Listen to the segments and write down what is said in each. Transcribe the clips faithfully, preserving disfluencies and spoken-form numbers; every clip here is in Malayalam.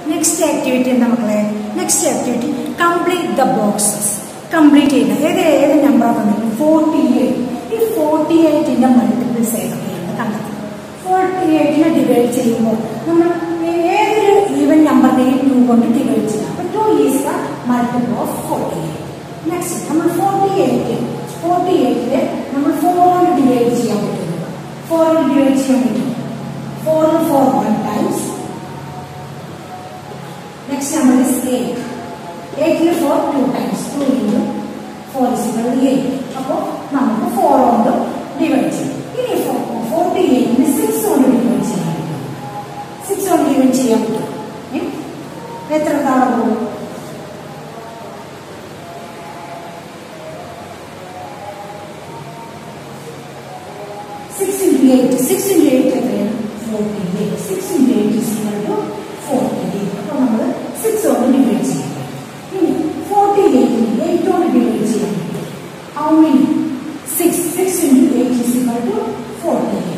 നെക്സ്റ്റ് ആക്ടിവിറ്റി എന്താ മക്കളെ? Next activity complete the boxes. Complete ചെയ്യുന്നത് ഏത് ഏത് നമ്പർ ആണെങ്കിലും ഫോർട്ടി എയ്റ്റ്. ഈ ഫോർട്ടി എയ്റ്റിന്റെ മൾട്ടിപ്പിൾസ് ഏതൊക്കെയാണ് കണ്ടെത്തുന്നത്? ഫോർട്ടി എയ്റ്റിനെ ഡിവൈഡ് ചെയ്യുമ്പോൾ നമ്മൾ ഏതൊരു ഈവൻ നമ്പറിനെയും ടു കൊണ്ട് ഡിവൈഡ് ചെയ്യാം. അപ്പൊ two is the multiple of forty eight. Next നമ്മൾ ഫോർട്ടി എയ്റ്റ് ഫോർട്ടി എയ്റ്റില് നമ്മൾ ഫോർ കൊണ്ട് ഡിവൈഡ് ചെയ്യാൻ പറ്റുന്നു. ഫോർ കൊണ്ട് ഡിവൈഡ് ചെയ്യാൻ പറ്റും. Four four one times. Next number is eight. എയ്റ്റില് four two times. Two into four is equal to eight. അപ്പോൾ നമുക്ക് ഫോർ കൊണ്ട് ഡിവൈഡ് ചെയ്യും. ഇനി ഫോർട്ടി എയ്റ്റിന് സിക്സ് കൊണ്ട് ഡിവൈഡ് ചെയ്യാൻ പറ്റും. സിക്സ് കൊണ്ട് ഡിവൈഡ് ചെയ്യാൻ പറ്റും. എത്ര തവണ പോകും? Six into eight. Six into eight എത്രയാണ്? Forty eight. Six into eight is equal to forty eight. അപ്പോൾ നമ്മൾ സിക്സ് കൊണ്ട് ഡിവൈഡ് ചെയ്യാൻ പറ്റും. ഇനി ഫോർട്ടി എയ്റ്റിന് എയ്റ്റ് കൊണ്ട് ഡിവൈഡ് ചെയ്യാൻ പറ്റും. How many? Six. Six into eight is equal to forty eight.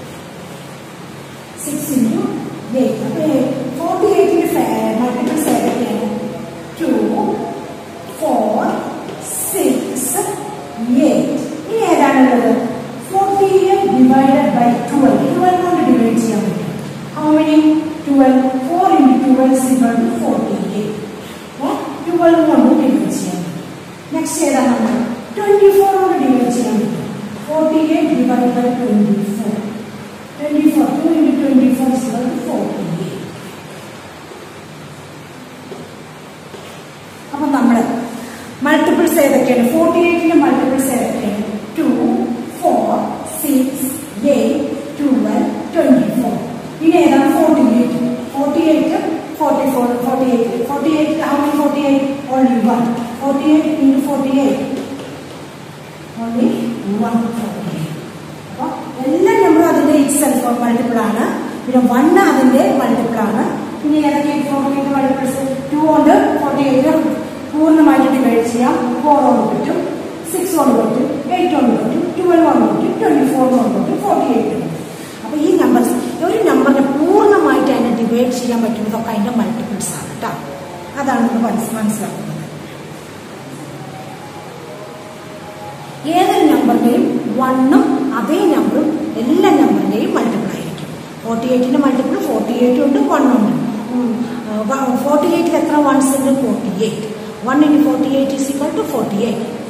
Six into eight. അപ്പോൾ ഫോർട്ടി എയ്റ്റിന്റെ മൾട്ടിപ്പിൾസ് ഏതൊക്കെയാണ്? Two, four, six, eight. ഇനി ഏതാണുള്ളത്? Forty eight divided by twelve. Twelve കൊണ്ട് ഡിവൈഡ് ചെയ്യാൻ പറ്റും. How many? Twelve. Four into twelve is equal to forty eight. അപ്പോൾ ട്വൽവ് കൊണ്ട് ഡിവൈഡ് ചെയ്യാൻ പറ്റും. നെക്സ്റ്റ് ഏതാണ് നമ്മൾ? ട്വന്റി ഫോർ കൊണ്ട് ഡിവൈഡ് ചെയ്യാൻ പറ്റും. Forty eight divide by twenty four. Twenty four. Two into twenty four is equal to forty eight. അപ്പൊ നമ്മൾ മൾട്ടിപ്പിൾസ് ഏതൊക്കെയാണ്? ഫോർട്ടി എയ്റ്റിന്റെ മൾട്ടിപ്പിൾസ് ഏതൊക്കെയാണ്? Two, four, six, eight, twelve, twenty four. ഇനി ഏതാണ്? Forty eight. Forty eight forty four. Forty eight. Forty eight how many? Forty eight only one. Forty eight into forty eight only one. Forty eight. അപ്പോൾ എല്ലാ നമ്പറും അതിന്റെ ഇറ്റ് സെൽഫ് മൾട്ടിപ്പിൾ ആണ്. പിന്നെ വൺ അതിന്റെ മൾട്ടിപ്പിൾ ആണ്. പിന്നെ ഏതൊക്കെ ഫോർട്ടി എയ്റ്റ് മൾട്ടിപ്പിൾസ്? ടു കൊണ്ട് ഫോർട്ടി എയ്റ്റ് പൂർണ്ണമായിട്ട് ഡിവൈഡ് ചെയ്യാം. ഫോർ കൊണ്ട് പറ്റും, സിക്സ് കൊണ്ട് പറ്റും, എയ്റ്റ് കൊണ്ട് പറ്റും, ട്വൽവ് കൊണ്ട് പറ്റും, ട്വന്റി ഫോർ കൊണ്ട് പറ്റും, ഫോർട്ടി എയ്റ്റ് കൊണ്ട്. അപ്പൊ ഈ നമ്പേഴ്സ് ഒരു നമ്പറിനെ പൂർണ്ണമായിട്ട് അതിനെ ഡിവൈഡ് ചെയ്യാൻ പറ്റുന്നതൊക്കെ അതിന്റെ മൾട്ടിപ്പിൾസ് ആണ് കേട്ടോ. അതാണ് നമ്മൾ മനസ്സിലാക്കുന്നത്. ഏതൊരു നമ്പറിന്റെയും വണ്ണും അതേ നമ്പറും എല്ലാ നമ്പറിന്റെയും മൾട്ടിപ്പിൾ ആയിരിക്കും. ഫോർട്ടി എയ്റ്റിന്റെ മൾട്ടിപ്പിൾ ഫോർട്ടി എയ്റ്റ് ഉണ്ട്, വൺ ഉണ്ട്. ഫോർട്ടി എയ്റ്റിൽ എത്ര വൺസ് ഉണ്ട്? Forty eight. One into forty eight is equal to forty eight.